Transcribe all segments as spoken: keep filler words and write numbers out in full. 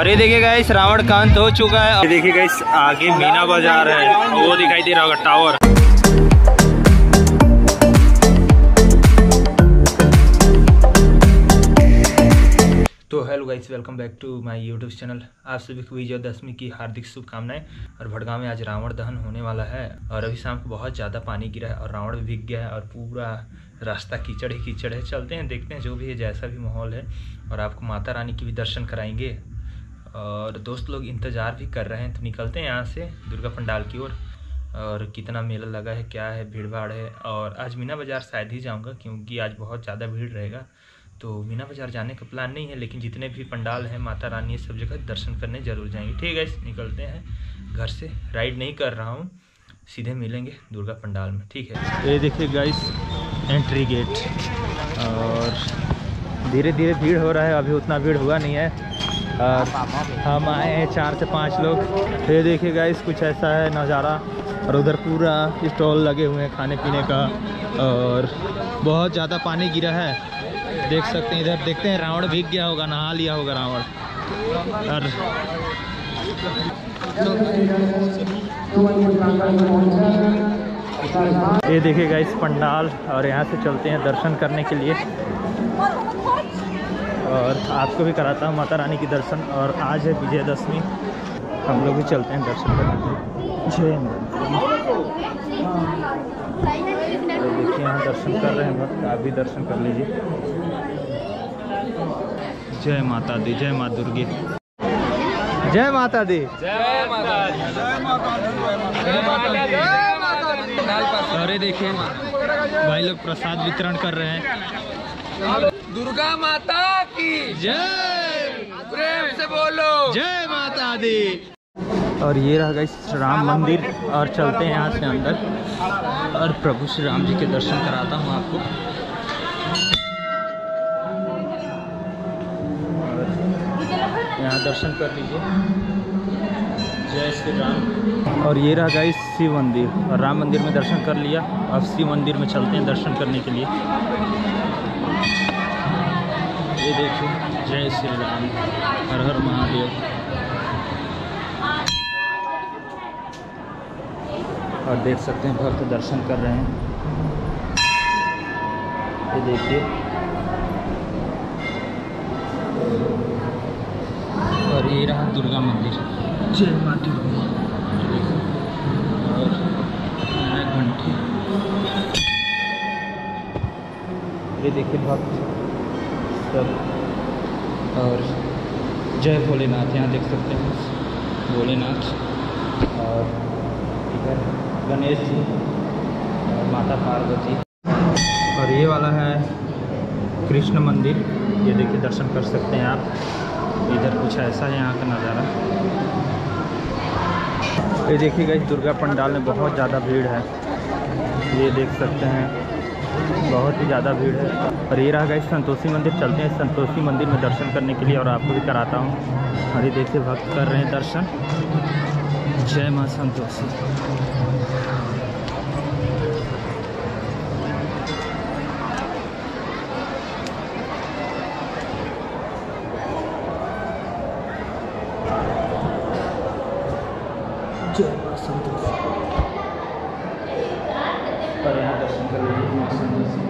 और ये देखिए गाइस रावण कांत हो चुका है। और देखिए गाइस आगे मीना बाजार है, वो दिखाई दे रहा होगा टावर। तो hello guys, welcome back to my YouTube channel. आप सभी को विजयदशमी की हार्दिक शुभकामनाएं। और भड़गांव में आज रावण दहन होने वाला है और अभी शाम को बहुत ज़्यादा पानी गिरा है और रावण भी भीग गया है और पूरा रास्ता कीचड़ ही कीचड़ है। चलते हैं, देखते हैं जो भी है, जैसा भी माहौल है, और आपको माता रानी की भी दर्शन कराएंगे। और दोस्त लोग इंतज़ार भी कर रहे हैं, तो निकलते हैं यहाँ से दुर्गा पंडाल की ओर। और, और कितना मेला लगा है, क्या है, भीड़ भाड़ है। और आज मीना बाज़ार शायद ही जाऊँगा क्योंकि आज बहुत ज़्यादा भीड़ रहेगा, तो मीना बाज़ार जाने का प्लान नहीं है। लेकिन जितने भी पंडाल हैं, माता रानी, ये सब जगह दर्शन करने जरूर जाएंगे। ठीक है, निकलते हैं। घर से राइड नहीं कर रहा हूँ, सीधे मिलेंगे दुर्गा पंडाल में। ठीक है, ये देखिए गाइस एंट्री गेट। और धीरे धीरे भीड़ हो रहा है, अभी उतना भीड़ हुआ नहीं है। और हम आए हैं चार से पाँच लोग। ये देखिए गाइस कुछ ऐसा है नज़ारा। और उधर पूरा स्टॉल लगे हुए हैं खाने पीने का। और बहुत ज़्यादा पानी गिरा है, देख सकते हैं। इधर देखते हैं, रावण भीग गया होगा, नहा लिया होगा रावण। और ये देखिएगा इस पंडाल, और यहाँ से चलते हैं दर्शन करने के लिए। और आपको भी कराता हूँ माता रानी की दर्शन। और आज है विजयदशमी, हम लोग भी चलते हैं दर्शन करने के लिए। जय तो देखिए यहाँ दर्शन कर रहे हैं भक्त, आप भी दर्शन कर लीजिए। जय माता दी, जय माँ दुर्गी, जय माता दी, जय माता दी, जय माता दी, जय माता दी। अरे देखिए भाई लोग प्रसाद वितरण कर रहे हैं। दुर्गा माता की जय, प्रेम से बोलो जय माता दी। और ये रहा गाइस राम मंदिर, और चलते हैं यहाँ से अंदर और प्रभु श्री राम जी के दर्शन कराता हूँ आपको। और यहाँ दर्शन कर लीजिए, जय श्री राम। और ये रहा गाइस शिव मंदिर, और राम मंदिर में दर्शन कर लिया। अब शिव मंदिर में चलते हैं दर्शन करने के लिए। ये देखिए, जय श्री राम, हर हर महादेव। और देख सकते हैं भक्त दर्शन कर रहे हैं। ये देखिए, और ये रहा दुर्गा मंदिर, जय माँ दुर्गा। और घंटी, ये देखिए भक्त सब। और जय भोलेनाथ, यहाँ देख सकते हैं भोलेनाथ। और इधर गणेश जी और माता पार्वती। और ये वाला है कृष्ण मंदिर, ये देखिए दर्शन कर सकते हैं आप। इधर कुछ ऐसा है यहाँ का नज़ारा। ये देखिएगा इस दुर्गा पंडाल में बहुत ज़्यादा भीड़ है, ये देख सकते हैं, बहुत ही ज़्यादा भीड़ है। और ये रहा गाइस संतोषी मंदिर, चलते हैं संतोषी मंदिर में दर्शन करने के लिए, और आपको भी कराता हूँ। और ये देखिए भक्त कर रहे हैं दर्शन। जय माँ संतोषी। जय माँ संतोषी। और यहाँ दर्शन कर लीजिए माँ संतोषी।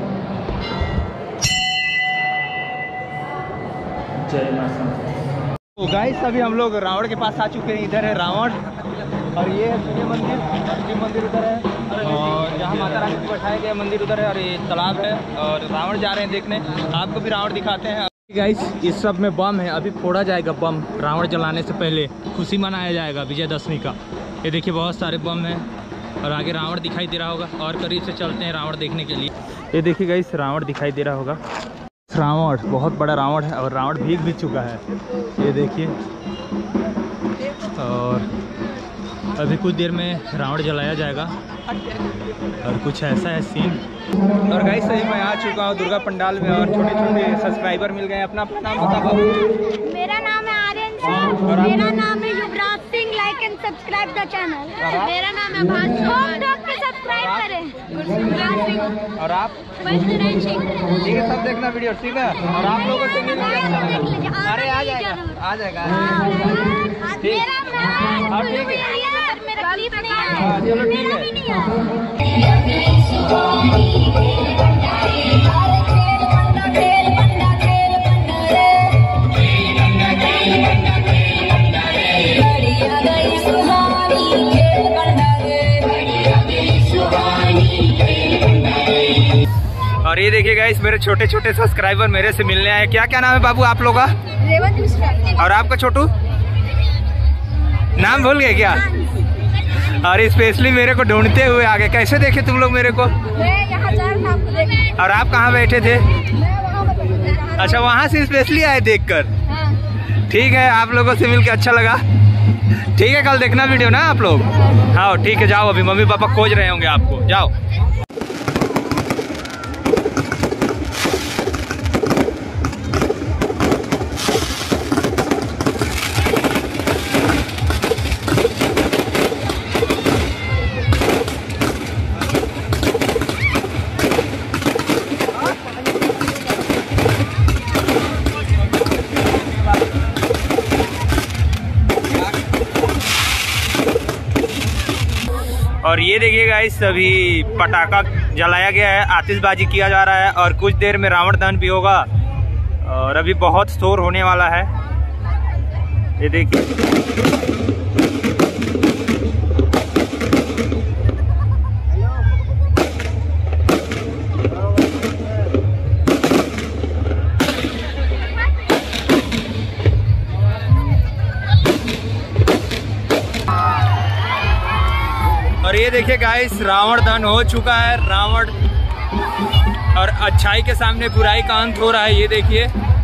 जय माँ संतोषी। तो गाइस अभी हम लोग रावण के पास आ चुके हैं। इधर है रावण, और ये है सूर्य मंदिर, और शिव मंदिर उधर है, और जहाँ माता रानी को बैठाया गया मंदिर उधर है। और ये तालाब है, और रावण जा रहे हैं देखने, आपको भी रावण दिखाते हैं। गाइस इस सब में बम है, अभी फोड़ा जाएगा बम। रावण जलाने से पहले खुशी मनाया जाएगा विजयदशमी का। ये देखिए बहुत सारे बम हैं, और आगे रावण दिखाई दे रहा होगा। और करीब से चलते हैं रावण देखने के लिए। ये देखिए गाइस रावण दिखाई दे रहा होगा, रावण बहुत बड़ा रावण है, और रावण भीग भी चुका है, ये देखिए। और अभी कुछ देर में रावण जलाया जाएगा, और कुछ ऐसा है सीन। और गाइस सही मैं आ चुका हूँ दुर्गा पंडाल में, और छोटे छोटे सब्सक्राइबर मिल गए। अपना अपना नाम बता। मेरा नाम है आर्यन सिंह, मेरा नाम है Yuvraj Singh. Like and subscribe the channel. मेरा नाम है भानु। होम टॉक के सब्सक्राइब करें। गुरसिमरन सिंह। और आप? वैष्णुराज सिंह। ठीक है, सब देखना वीडियो, ठीक है। और आप लोगों से मिलकर अच्छा लगा। अरे आ जाएगा, आ जाएगा। ठीक, हाँ ठीक है, हाँ चलो ठीक है। और ये देखिए गाइस, मेरे छोटे छोटे सब्सक्राइबर मेरे से मिलने आए। क्या क्या नाम है बाबू आप लोगों का? रेवंत मिश्रा। और आपका छोटू? नाम भूल गए क्या? और स्पेशली मेरे को ढूंढते हुए आ गए। कैसे देखे तुम लोग मेरे को? मैं यहाँ जा रहा था आपको देखने। और आप कहाँ बैठे थे? मैं वहाँ पर बैठा था। अच्छा, वहाँ से स्पेशली आए देखकर। हाँ। ठीक है, आप लोगों से मिलकर अच्छा लगा। ठीक है, कल देखना वीडियो ना आप लोग। हाँ ठीक है, जाओ, अभी मम्मी पापा खोज रहे होंगे आपको, जाओ। और ये देखिए गाइस, अभी पटाखा जलाया गया है, आतिशबाजी किया जा रहा है और कुछ देर में रावण दहन भी होगा। और अभी बहुत शोर होने वाला है, ये देखिए। और ये देखिए गाइस, रावण दहन हो चुका है। रावण और अच्छाई के सामने बुराई का अंत हो रहा है, ये देखिए।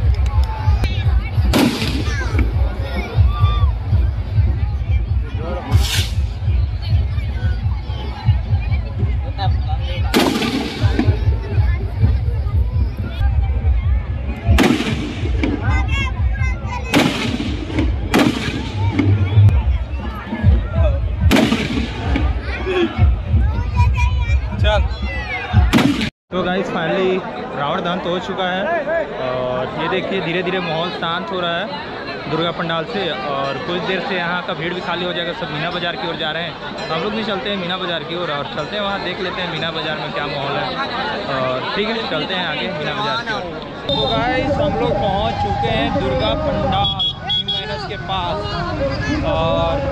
तो गाइस फाइनली रावण दहन तो हो चुका है और ये देखिए धीरे धीरे माहौल शांत हो रहा है दुर्गा पंडाल से। और कुछ देर से यहाँ का भीड़ भी खाली हो जाएगा, सब मीना बाज़ार की ओर जा रहे हैं। हम लोग भी चलते हैं मीना बाज़ार की ओर और चलते हैं वहाँ, देख लेते हैं मीना बाज़ार में क्या माहौल है। और ठीक है, चलते हैं आगे मीना बाज़ार की ओर। तो गाइस हम लोग पहुँच चुके हैं दुर्गा पंडाल न्यू माइनस के पास और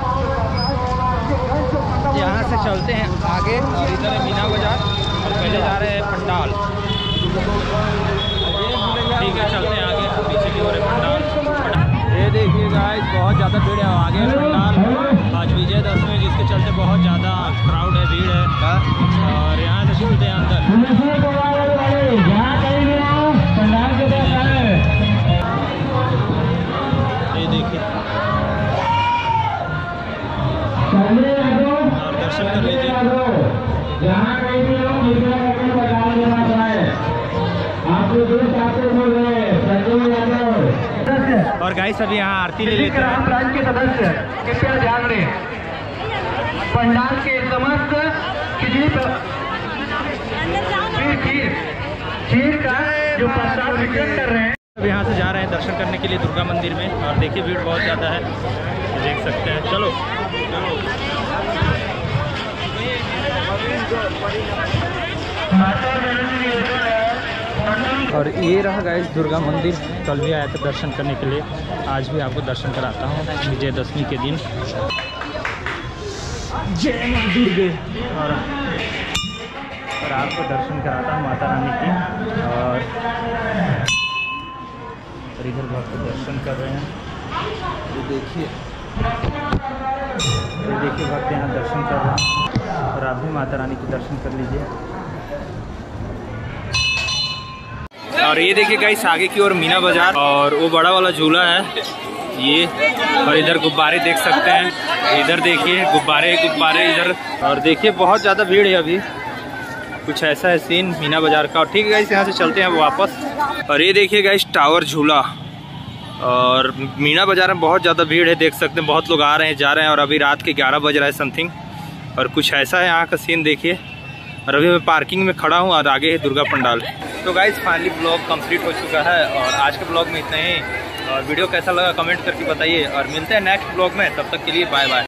यहाँ से चलते हैं आगे। और इधर है मीना बाज़ार और पहले जा रहे हैं पंडाल। ठीक है, चलते हैं आगे, पीछे की ओर है पंडाल। ये देखिए गाइस, बहुत ज़्यादा भीड़ है, आगे है पंडाल। आज विजयदशमी जिसके चलते बहुत ज़्यादा क्राउड है, भीड़ है। और यहाँ से चलते हैं अंदर। ये देखिए, और दर्शन कर लीजिए। और गाइस अभी यहाँ आरती ले लेते हैं। राज्य के सदस्य कृपया ध्यान दें, पंडाल के समस्त खिचड़ी खीर खीर का जो प्रसाद वितरण कर रहे हैं। अब यहाँ से जा रहे हैं दर्शन करने के लिए दुर्गा मंदिर में। और देखिए भीड़ बहुत ज़्यादा है, देख सकते हैं। चलो और ये रहा गाइस दुर्गा मंदिर। कल भी आया था दर्शन करने के लिए, आज भी आपको दर्शन कराता हूँ विजयदशमी के दिन। जय मां दुर्गे। और, और आपको दर्शन कराता हूँ माता रानी की। और, और इधर भक्त दर्शन कर रहे हैं, ये देखिए, ये देखिए भक्त यहाँ दर्शन कर रहे हैं। और आप भी माता रानी के दर्शन कर लीजिए। और ये देखिए गाइस, आगे की ओर मीना बाजार और वो बड़ा वाला झूला है ये। और इधर गुब्बारे देख सकते हैं, इधर देखिए गुब्बारे गुब्बारे इधर। और देखिए बहुत ज़्यादा भीड़ है अभी, कुछ ऐसा है सीन मीना बाजार का। और ठीक है गाइस, यहाँ से चलते हैं वापस। और ये देखिए गाइस टावर झूला, और मीना बाज़ार में बहुत ज़्यादा भीड़ है, देख सकते हैं बहुत लोग आ रहे हैं जा रहे हैं। और अभी रात के ग्यारह बज रहा है समथिंग, और कुछ ऐसा है यहाँ का सीन देखिए। और अभी मैं पार्किंग में खड़ा हूँ और आगे है दुर्गा पंडाल। तो गाइज फाइनली ब्लॉग कंप्लीट हो चुका है और आज के ब्लॉग में इतना ही। और वीडियो कैसा लगा कमेंट करके बताइए और मिलते हैं नेक्स्ट ब्लॉग में, तब तक के लिए बाय बाय।